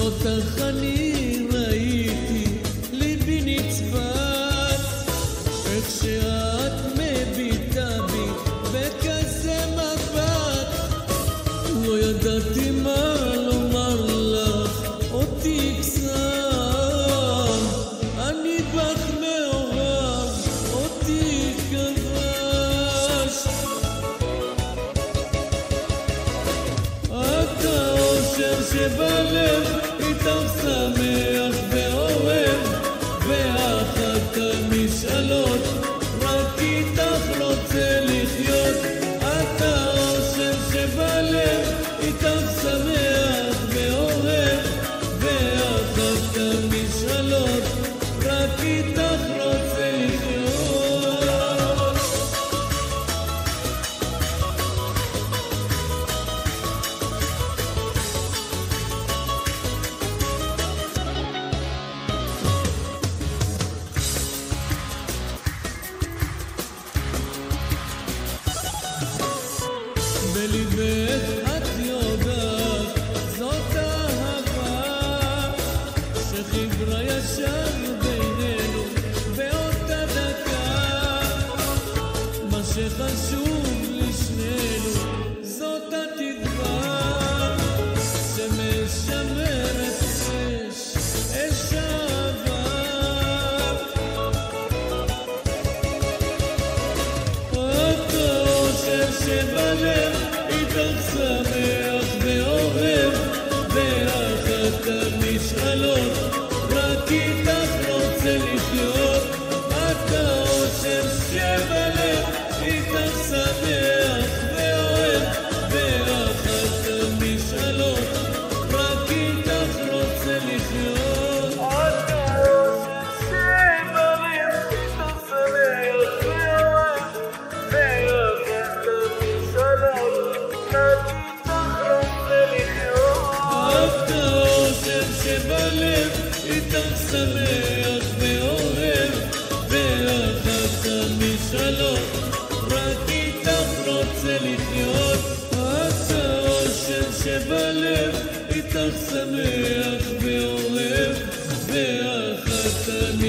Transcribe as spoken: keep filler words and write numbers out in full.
אותך אני ראיתי, ליבי נצבט, איך שאת מביטה בי בכזה מבט. לא ידעתי מה לומר לך, אותי קסם, אני בך מעורב, אותי כבש. אתה אושר שבלב, איתך שמח ואוהב, ואחת המשאלות, רק איתך רוצה לחיות. אתה אושר שבלב, איתך שמח ואוהב, ואחת המשאלות, רק איתך רוצה לחיות. בליבך את יודעת, זאת אהבה שחיברה ישר בינינו באותה דקה. מה שחשוב לשנינו זאת התקווה שמשמרת אש, אש אהבה. אתה אושר שבלב, איתך שמח ואוהב, ואחת המשאלות, רק איתך רוצה לחיות. אתה אושר שבלב, איתך שמח ואוהב, ואחת המשאלות, רק איתך רוצה לחיות. אתה אושר שבלב, איתך שמח ואוהב, ואחת המשאלות, רק איתך רוצה לחיות. אתה אושר שבלב, איתך שמח ואוהב, ואחת המשאלות, רק איתך רוצה לחיות. אתה אושר שבלב, איתך שמח ואוהב, ואחת המשאלות